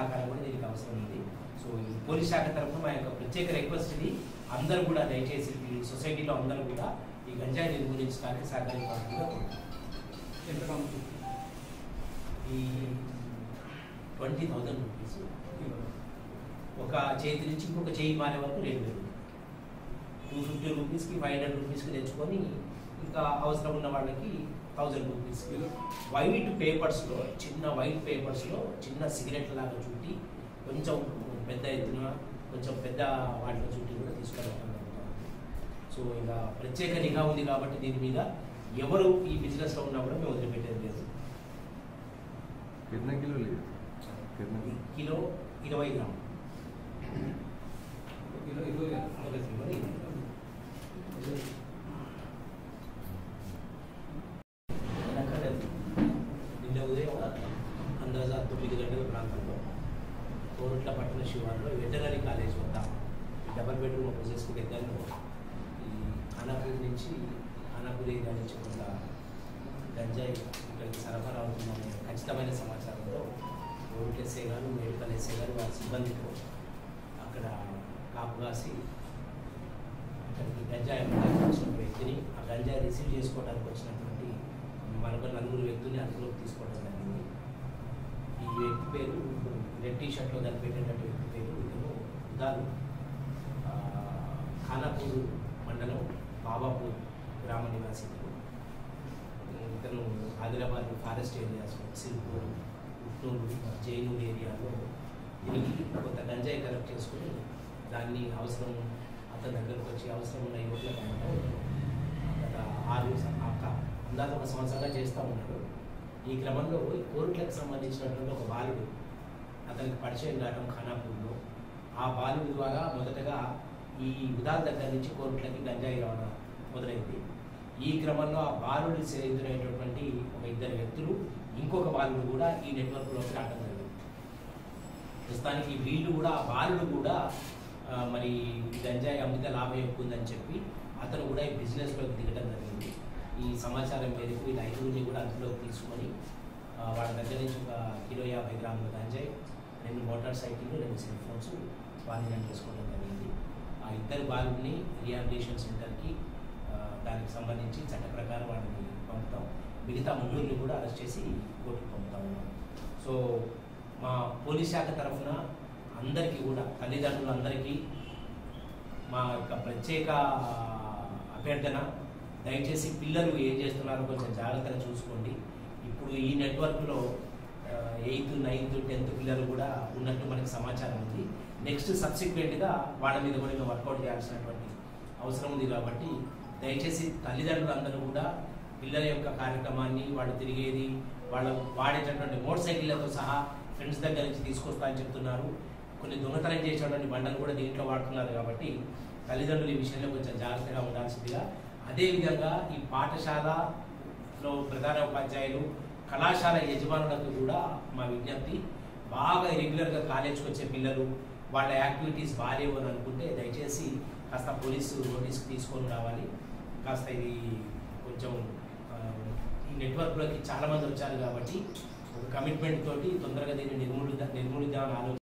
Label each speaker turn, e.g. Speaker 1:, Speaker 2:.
Speaker 1: సహకారం కూడా దీనికి అవసరం ఉంది. సో ఈ పోలీస్ శాఖ తరఫున మా యొక్క ప్రత్యేక రిక్వెస్ట్ ఇది, అందరూ కూడా దయచేసి ఈ సొసైటీలో అందరూ కూడా ఈ గంజాయి నిర్మూలించడానికి సహకరించాల్సిందిగా ఈ 20,000 రూపీస్ ఒక చేతి నుంచి ఇంకొక చేయి మారే వరకు రేటు పెరుగుతుంది. 250 రూపీస్కి 500 రూపీస్కి తెచ్చుకొని ఇంకా అవసరం ఉన్న వాళ్ళకి 1000 రూపీస్కి వైట్ పేపర్స్లో, చిన్న వైట్ పేపర్స్లో చిన్న సిగరెట్ లాగా చుట్టి కొంచెం పెద్ద ఎత్తున కొంచెం పెద్ద వాటిలో చుట్టి కూడా తీసుకురావడం. సో ఇక ప్రత్యేక నిఘా ఉంది కాబట్టి దీని మీద ఎవరు ఈ బిజినెస్లో ఉన్నా కూడా మేము వదిలిపెట్టేది లేదు. కిలో 20 గ్రాములు. నిన్న ఉదయం అందాజా 9 గంటల ప్రాంతంలో కోరుట్ల పట్టణ శివార్లో వెటనరీ కాలేజ్ వద్ద డబల్ బెడ్రూమ్ హౌసెస్కి దగ్గరలో ఈ ఖానాపూర్ నుంచి ఖానాపూర్ ఏరియా నుంచి కొంత గంజాయి ఇక్కడికి సరఫరా అవుతుందనే ఖచ్చితమైన సమాచారంతో కోరుట్ల ఎస్ఐ గారు, మెడికల్ ఎస్ఐ గారు వారి సిబ్బందితో అక్కడ కాపు కాసి ఇక్కడికి గంజాయి వచ్చిన వ్యక్తిని, ఆ గంజాయి రిసీవ్ చేసుకోవడానికి వచ్చినటువంటి మరొక 4 వ్యక్తుల్ని అదుపులోకి తీసుకోవడం జరిగింది. ఈ వ్యక్తి పేరు రెడ్ టీ షర్ట్లో కనిపెట్టేటువంటి వ్యక్తి పేరు ఇతను ఉదాలు, ఖానాపూర్ మండలం బాబాపూర్ గ్రామ నివాసితులు. ఇతను ఆదిలాబాద్ ఫారెస్ట్ ఏరియాస్, సిల్పూర్, ఉట్నూరు, జైనూరు ఏరియాలో దీనికి కొంత గంజాయి కలెక్ట్ చేసుకుని దాన్ని అవసరం అతని దగ్గరకు వచ్చి అవసరం ఉన్న యువకులకు అమ్మటం గత 6 అందాక 1 సంవత్సరంగా చేస్తూ ఉన్నాడు. ఈ క్రమంలో ఈ కోరుట్లకు సంబంధించినటువంటి ఒక బాలుడు అతనికి పరిచయం కావడం ఖానాపూర్లో. ఆ బాలుడి ద్వారా మొదటగా ఈ ఉదాల దగ్గర నుంచి కోరుట్లకి గంజాయి రవాణా మొదలైంది. ఈ క్రమంలో ఆ బాలుడి ఎదురైనటువంటి ఒక 2 వ్యక్తులు, ఇంకొక బాలుడు కూడా ఈ నెట్వర్క్లోకి రావడం జరిగింది. ప్రస్తుతానికి వీళ్ళు కూడా, ఆ బాలుడు కూడా మరి గంజాయి అమ్మితే లాభం ఎక్కువ ఉందని చెప్పి అతను కూడా ఈ బిజినెస్లోకి దిగడం జరిగింది. ఈ సమాచారం మేరకు వీళ్ళ 5గురిని కూడా అదుపులోకి తీసుకొని వాళ్ళ దగ్గర నుంచి ఒక కిలో 50 గ్రాముల గంజాయి, 2 మోటార్ సైకిళ్ళు, 2 సెల్ ఫోన్స్ స్వాధీనం చేసుకోవడం జరిగింది. ఆ 2 బాలుడిని రిహాబిలిటేషన్ సెంటర్కి దానికి సంబంధించి చట్ట ప్రకారం వాళ్ళని పంపుతాం. మిగతా 3 కూడా అరెస్ట్ చేసి కోర్టుకు పంపుతా ఉన్నాం. సో మా పోలీస్ శాఖ తరఫున అందరికీ కూడా, తల్లిదండ్రులందరికీ మా యొక్క ప్రత్యేక అభ్యర్థన, దయచేసి పిల్లలు ఏం చేస్తున్నారో కొంచెం జాగ్రత్తగా చూసుకోండి. ఇప్పుడు ఈ నెట్వర్క్లో 8th, 9th, 10th పిల్లలు కూడా ఉన్నట్టు మనకి సమాచారం ఉంది. నెక్స్ట్ సబ్సిక్వెంట్గా వాళ్ళ మీద కూడా మేము వర్కౌట్ చేయాల్సినటువంటి అవసరం ఉంది. కాబట్టి దయచేసి తల్లిదండ్రులందరూ కూడా పిల్లల యొక్క కార్యక్రమాన్ని, వాళ్ళు తిరిగేది, వాళ్ళు వాడేటటువంటి మోటార్ సైకిళ్లతో సహా ఫ్రెండ్స్ దగ్గర నుంచి తీసుకొస్తా అని చెప్తున్నారు. కొన్ని దొంగతనం చేసేటువంటి బండలు కూడా దీంట్లో వాడుతున్నారు. కాబట్టి తల్లిదండ్రులు ఈ విషయంలో కొంచెం జాగ్రత్తగా ఉండాల్సిందిగా, అదేవిధంగా ఈ పాఠశాలలో ప్రధాన ఉపాధ్యాయులు, కళాశాల యజమానులకు కూడా మా విజ్ఞప్తి, బాగా రెగ్యులర్గా కాలేజ్కి వచ్చే పిల్లలు వాళ్ళ యాక్టివిటీస్ బాగాలేవు అని అనుకుంటే దయచేసి కాస్త పోలీసు నోటీస్కి తీసుకొని రావాలి. కాస్త ఇది కొంచెం ఈ నెట్వర్క్లోకి చాలామంది వచ్చారు కాబట్టి ఒక కమిట్మెంట్ తోటి తొందరగా దీన్ని నిర్మూలిద్దామని ఆలోచన